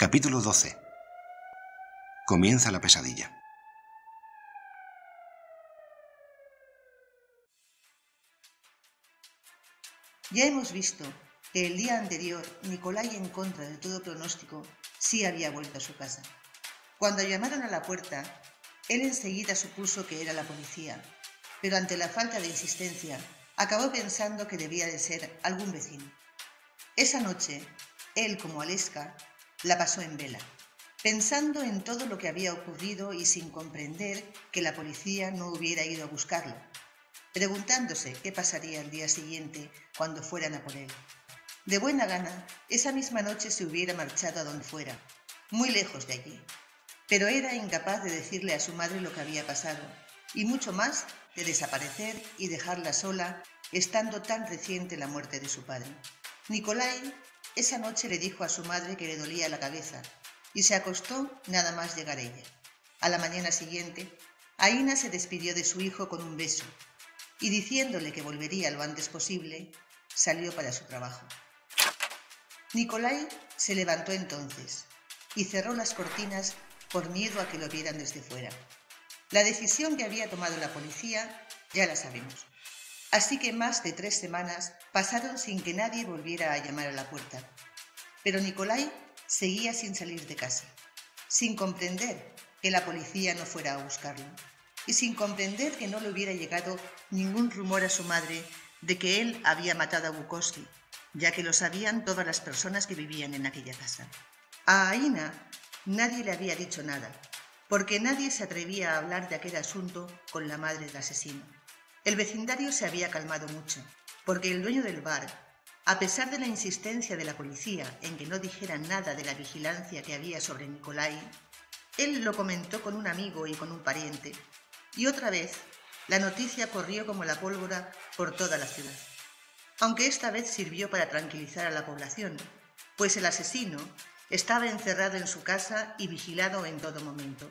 Capítulo 12. Comienza la pesadilla. Ya hemos visto que el día anterior Nicolai, en contra de todo pronóstico, sí había vuelto a su casa. Cuando llamaron a la puerta, él enseguida supuso que era la policía, pero ante la falta de insistencia, acabó pensando que debía de ser algún vecino. Esa noche, él, como Aleska, la pasó en vela, pensando en todo lo que había ocurrido y sin comprender que la policía no hubiera ido a buscarlo, preguntándose qué pasaría el día siguiente cuando fueran a por él. De buena gana, esa misma noche se hubiera marchado a donde fuera, muy lejos de allí, pero era incapaz de decirle a su madre lo que había pasado, y mucho más de desaparecer y dejarla sola, estando tan reciente la muerte de su padre. Nicolai esa noche le dijo a su madre que le dolía la cabeza, y se acostó nada más llegar ella. A la mañana siguiente, Aina se despidió de su hijo con un beso, y diciéndole que volvería lo antes posible, salió para su trabajo. Nicolai se levantó entonces y cerró las cortinas por miedo a que lo vieran desde fuera. La decisión que había tomado la policía ya la sabemos. Así que más de 3 semanas pasaron sin que nadie volviera a llamar a la puerta. Pero Nicolai seguía sin salir de casa, sin comprender que la policía no fuera a buscarlo y sin comprender que no le hubiera llegado ningún rumor a su madre de que él había matado a Bukowski, ya que lo sabían todas las personas que vivían en aquella casa. A Aina nadie le había dicho nada, porque nadie se atrevía a hablar de aquel asunto con la madre del asesino. El vecindario se había calmado mucho, porque el dueño del bar, a pesar de la insistencia de la policía en que no dijeran nada de la vigilancia que había sobre Nicolai, él lo comentó con un amigo y con un pariente, y otra vez la noticia corrió como la pólvora por toda la ciudad. Aunque esta vez sirvió para tranquilizar a la población, pues el asesino estaba encerrado en su casa y vigilado en todo momento.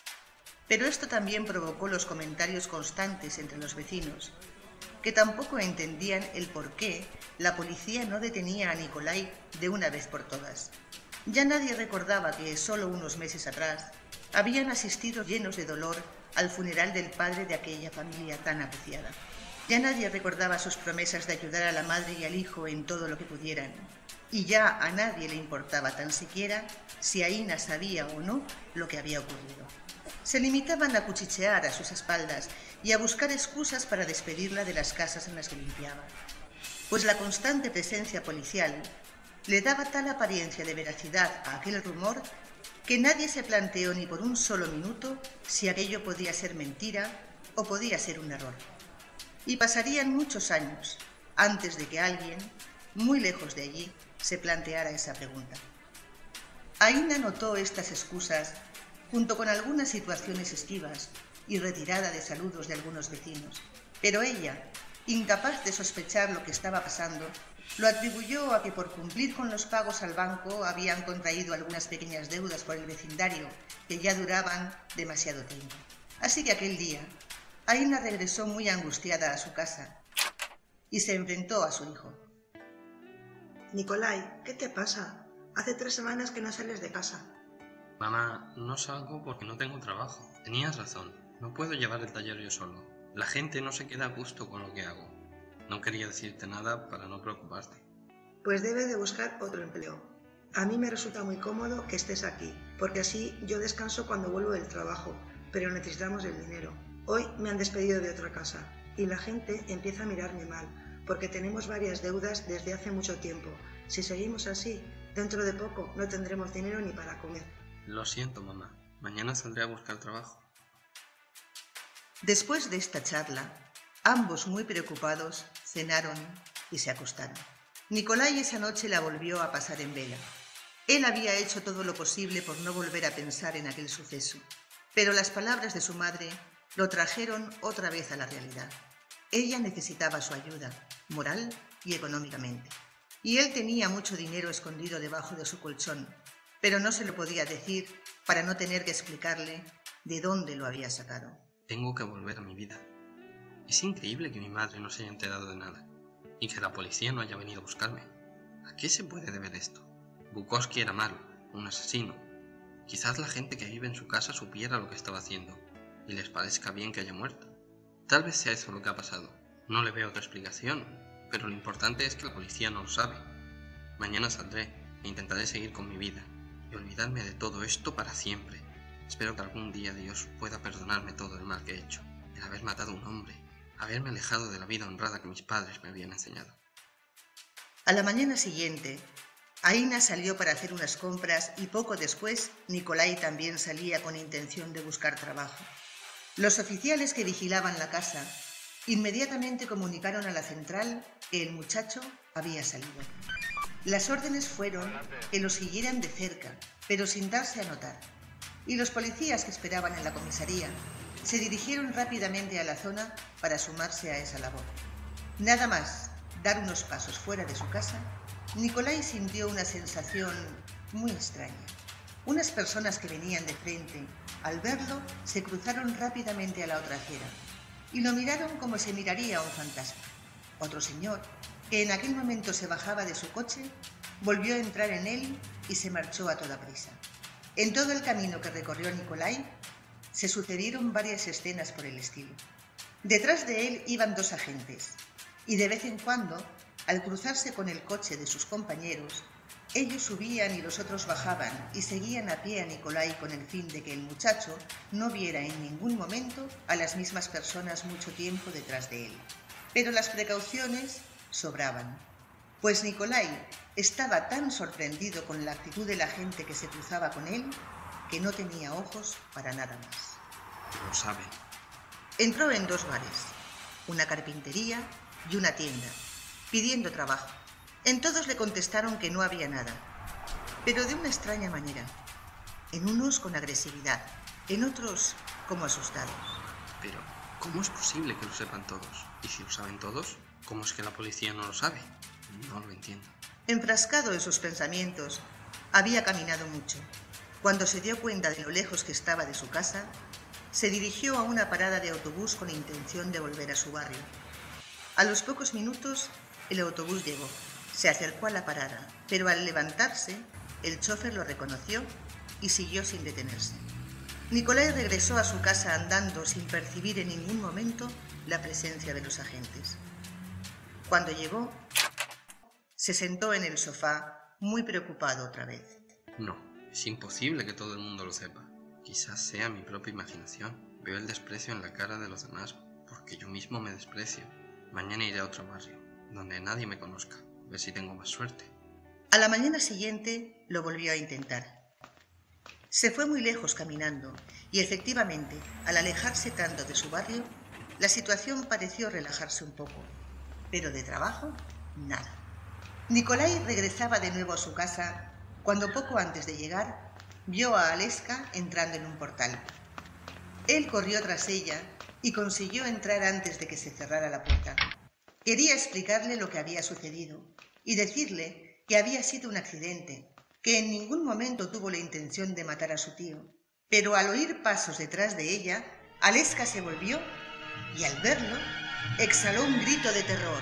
Pero esto también provocó los comentarios constantes entre los vecinos, que tampoco entendían el por qué la policía no detenía a Nicolai de una vez por todas. Ya nadie recordaba que solo unos meses atrás habían asistido llenos de dolor al funeral del padre de aquella familia tan apreciada. Ya nadie recordaba sus promesas de ayudar a la madre y al hijo en todo lo que pudieran. Y ya a nadie le importaba tan siquiera si Aina sabía o no lo que había ocurrido. Se limitaban a cuchichear a sus espaldas y a buscar excusas para despedirla de las casas en las que limpiaba, pues la constante presencia policial le daba tal apariencia de veracidad a aquel rumor que nadie se planteó ni por un solo minuto si aquello podía ser mentira o podía ser un error. Y pasarían muchos años antes de que alguien, muy lejos de allí, se planteara esa pregunta. Aina notó estas excusas junto con algunas situaciones esquivas y retirada de saludos de algunos vecinos, pero ella, incapaz de sospechar lo que estaba pasando, lo atribuyó a que por cumplir con los pagos al banco habían contraído algunas pequeñas deudas por el vecindario que ya duraban demasiado tiempo. Así que aquel día, Aina regresó muy angustiada a su casa y se enfrentó a su hijo. Nicolai, ¿qué te pasa? Hace 3 semanas que no sales de casa. Mamá, no salgo porque no tengo trabajo. Tenías razón, no puedo llevar el taller yo solo. La gente no se queda a gusto con lo que hago. No quería decirte nada para no preocuparte. Pues debes de buscar otro empleo. A mí me resulta muy cómodo que estés aquí, porque así yo descanso cuando vuelvo del trabajo, pero necesitamos el dinero. Hoy me han despedido de otra casa y la gente empieza a mirarme mal, porque tenemos varias deudas desde hace mucho tiempo. Si seguimos así, dentro de poco no tendremos dinero ni para comer. Lo siento, mamá. Mañana saldré a buscar trabajo. Después de esta charla, ambos muy preocupados, cenaron y se acostaron. Nicolai esa noche la volvió a pasar en vela. Él había hecho todo lo posible por no volver a pensar en aquel suceso, pero las palabras de su madre lo trajeron otra vez a la realidad. Ella necesitaba su ayuda, moral y económicamente, y él tenía mucho dinero escondido debajo de su colchón, pero no se lo podía decir para no tener que explicarle de dónde lo había sacado. Tengo que volver a mi vida. Es increíble que mi madre no se haya enterado de nada y que la policía no haya venido a buscarme. ¿A qué se puede deber esto? Bukowski era malo, un asesino. Quizás la gente que vive en su casa supiera lo que estaba haciendo y les parezca bien que haya muerto. Tal vez sea eso lo que ha pasado. No le veo otra explicación, pero lo importante es que la policía no lo sabe. Mañana saldré e intentaré seguir con mi vida y olvidarme de todo esto para siempre. Espero que algún día Dios pueda perdonarme todo el mal que he hecho, el haber matado a un hombre, haberme alejado de la vida honrada que mis padres me habían enseñado. A la mañana siguiente, Aina salió para hacer unas compras y poco después Nikolai también salía con intención de buscar trabajo. Los oficiales que vigilaban la casa inmediatamente comunicaron a la central que el muchacho había salido. Las órdenes fueron que lo siguieran de cerca, pero sin darse a notar, y los policías que esperaban en la comisaría se dirigieron rápidamente a la zona para sumarse a esa labor. Nada más dar unos pasos fuera de su casa, Nikolai sintió una sensación muy extraña. Unas personas que venían de frente, al verlo, se cruzaron rápidamente a la otra acera y lo miraron como se miraría a un fantasma. Otro señor, que en aquel momento se bajaba de su coche, volvió a entrar en él y se marchó a toda prisa. En todo el camino que recorrió Nikolai, se sucedieron varias escenas por el estilo. Detrás de él iban dos agentes, y de vez en cuando, al cruzarse con el coche de sus compañeros, ellos subían y los otros bajaban y seguían a pie a Nikolai con el fin de que el muchacho no viera en ningún momento a las mismas personas mucho tiempo detrás de él. Pero las precauciones sobraban, pues Nikolai estaba tan sorprendido con la actitud de la gente que se cruzaba con él que no tenía ojos para nada más. Lo saben. Entró en dos bares, una carpintería y una tienda, pidiendo trabajo. En todos le contestaron que no había nada, pero de una extraña manera. En unos con agresividad, en otros como asustados. Pero, ¿cómo es posible que lo sepan todos? Y si lo saben todos, ¿cómo es que la policía no lo sabe? No lo entiendo. Enfrascado en sus pensamientos, había caminado mucho. Cuando se dio cuenta de lo lejos que estaba de su casa, se dirigió a una parada de autobús con intención de volver a su barrio. A los pocos minutos, el autobús llegó. Se acercó a la parada, pero al levantarse, el chofer lo reconoció y siguió sin detenerse. Nikolai regresó a su casa andando sin percibir en ningún momento la presencia de los agentes. Cuando llegó, se sentó en el sofá, muy preocupado otra vez. No, es imposible que todo el mundo lo sepa. Quizás sea mi propia imaginación. Veo el desprecio en la cara de los demás, porque yo mismo me desprecio. Mañana iré a otro barrio, donde nadie me conozca. A ver si tengo más suerte. A la mañana siguiente lo volvió a intentar. Se fue muy lejos caminando y efectivamente, al alejarse tanto de su barrio, la situación pareció relajarse un poco, pero de trabajo, nada. Nikolai regresaba de nuevo a su casa cuando poco antes de llegar vio a Aleska entrando en un portal. Él corrió tras ella y consiguió entrar antes de que se cerrara la puerta. Quería explicarle lo que había sucedido y decirle que había sido un accidente, que en ningún momento tuvo la intención de matar a su tío. Pero al oír pasos detrás de ella, Aleska se volvió y al verlo, exhaló un grito de terror.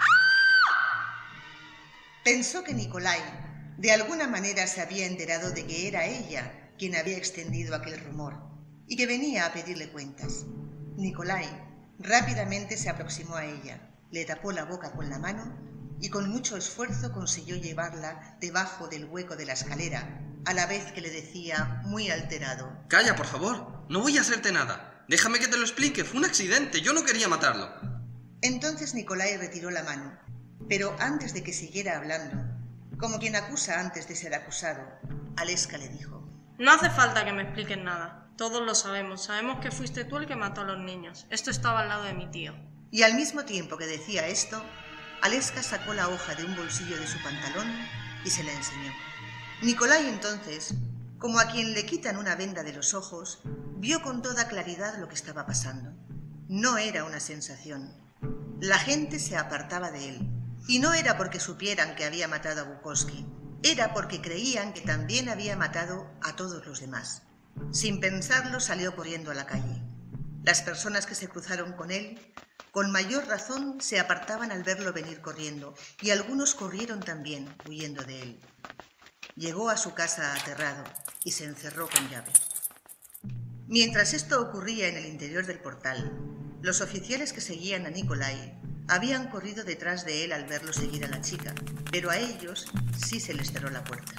Pensó que Nikolai, de alguna manera, se había enterado de que era ella quien había extendido aquel rumor y que venía a pedirle cuentas. Nikolai rápidamente se aproximó a ella, le tapó la boca con la mano y con mucho esfuerzo consiguió llevarla debajo del hueco de la escalera, a la vez que le decía, muy alterado: ¡Calla, por favor! ¡No voy a hacerte nada! ¡Déjame que te lo explique! ¡Fue un accidente! ¡Yo no quería matarlo! Entonces Nikolai retiró la mano, pero antes de que siguiera hablando, como quien acusa antes de ser acusado, Aleska le dijo: No hace falta que me expliques nada. Todos lo sabemos. Sabemos que fuiste tú el que mató a los niños. Esto estaba al lado de mi tío. Y al mismo tiempo que decía esto, Aleska sacó la hoja de un bolsillo de su pantalón y se la enseñó. Nikolai entonces, como a quien le quitan una venda de los ojos, vio con toda claridad lo que estaba pasando. No era una sensación. La gente se apartaba de él. Y no era porque supieran que había matado a Bukowski. Era porque creían que también había matado a todos los demás. Sin pensarlo, salió corriendo a la calle. Las personas que se cruzaron con él, con mayor razón, se apartaban al verlo venir corriendo, y algunos corrieron también, huyendo de él. llegó a su casa aterrado y se encerró con llave. Mientras esto ocurría en el interior del portal, los oficiales que seguían a Nikolai habían corrido detrás de él al verlo seguir a la chica, pero a ellos sí se les cerró la puerta.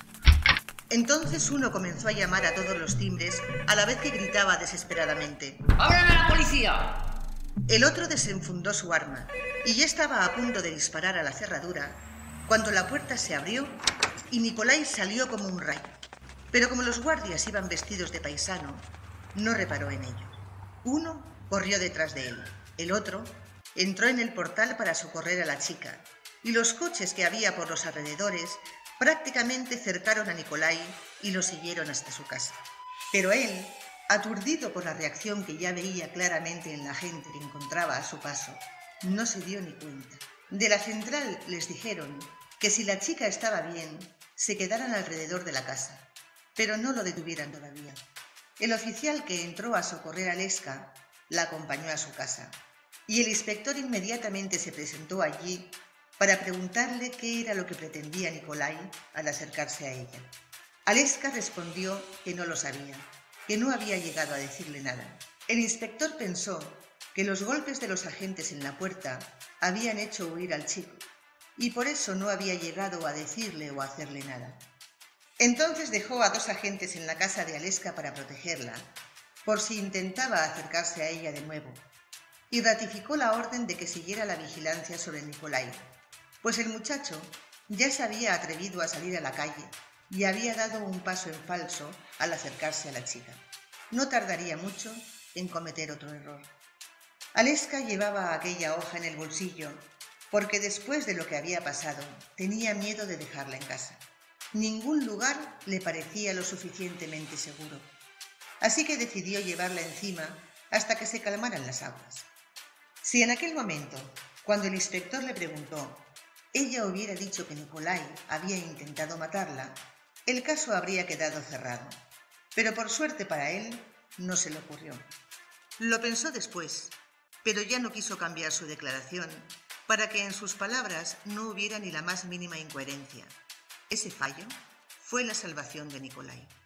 Entonces uno comenzó a llamar a todos los timbres a la vez que gritaba desesperadamente: ¡Abran a la policía! El otro desenfundó su arma y ya estaba a punto de disparar a la cerradura cuando la puerta se abrió y Nikolai salió como un rayo. Pero como los guardias iban vestidos de paisano, no reparó en ello. Uno corrió detrás de él, el otro entró en el portal para socorrer a la chica, y los coches que había por los alrededores prácticamente cercaron a Nikolai y lo siguieron hasta su casa. Pero él, aturdido por la reacción que ya veía claramente en la gente que encontraba a su paso, no se dio ni cuenta. De la central les dijeron que si la chica estaba bien, se quedaran alrededor de la casa, pero no lo detuvieran todavía. El oficial que entró a socorrer a Aleska la acompañó a su casa, y el inspector inmediatamente se presentó allí para preguntarle qué era lo que pretendía Nikolai al acercarse a ella. Aleska respondió que no lo sabía, que no había llegado a decirle nada. El inspector pensó que los golpes de los agentes en la puerta habían hecho huir al chico, y por eso no había llegado a decirle o a hacerle nada. Entonces dejó a 2 agentes en la casa de Aleska para protegerla, por si intentaba acercarse a ella de nuevo, y ratificó la orden de que siguiera la vigilancia sobre Nikolai, pues el muchacho ya se había atrevido a salir a la calle y había dado un paso en falso al acercarse a la chica. No tardaría mucho en cometer otro error. Aleska llevaba aquella hoja en el bolsillo porque después de lo que había pasado tenía miedo de dejarla en casa. Ningún lugar le parecía lo suficientemente seguro, así que decidió llevarla encima hasta que se calmaran las aguas. Si en aquel momento, cuando el inspector le preguntó, ella hubiera dicho que Nikolai había intentado matarla, el caso habría quedado cerrado, pero por suerte para él no se le ocurrió. Lo pensó después, pero ya no quiso cambiar su declaración para que en sus palabras no hubiera ni la más mínima incoherencia. Ese fallo fue la salvación de Nikolai.